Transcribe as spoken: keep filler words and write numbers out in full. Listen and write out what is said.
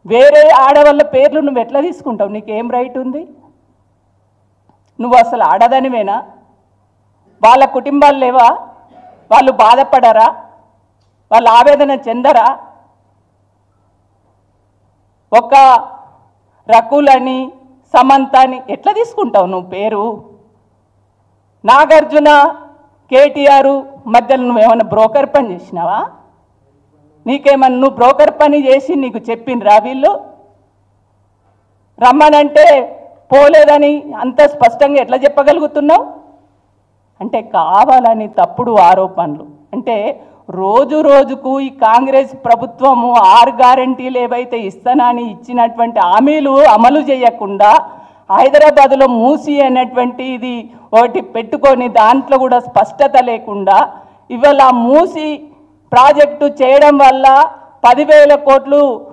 వేరే ఆడవాళ్ళ పేర్లు నువ్వు ఎట్లా తీసుకుంటావు? నీకేం రైట్ ఉంది? నువ్వు అసలు ఆడదానివేనా? వాళ్ళ కుటుంబాలు లేవా? వాళ్ళు బాధపడరా? వాళ్ళు ఆవేదన చెందరా? ఒక రకులని సమంతని ఎట్లా తీసుకుంటావు నువ్వు పేరు? నాగార్జున కేటీఆర్ మధ్యలో నువ్వేమన్నా బ్రోకర్ పని చేసినావా? నీకేమన్నా నువ్వు బ్రోకర్ పని చేసి నీకు చెప్పిండ్రా వీళ్ళు? రమ్మనంటే పోలేదని అంత స్పష్టంగా ఎట్లా చెప్పగలుగుతున్నావు? అంటే కావాలని తప్పుడు ఆరోపణలు. అంటే రోజు రోజుకు ఈ కాంగ్రెస్ ప్రభుత్వము ఆరు గ్యారెంటీలు ఏవైతే ఇస్తానని ఇచ్చినటువంటి హామీలు అమలు చేయకుండా హైదరాబాద్లో మూసి అనేటువంటి ఇది ఒకటి పెట్టుకొని దాంట్లో కూడా స్పష్టత లేకుండా ఇవాళ మూసి ప్రాజెక్టు చేయడం వల్ల పదివేల కోట్లు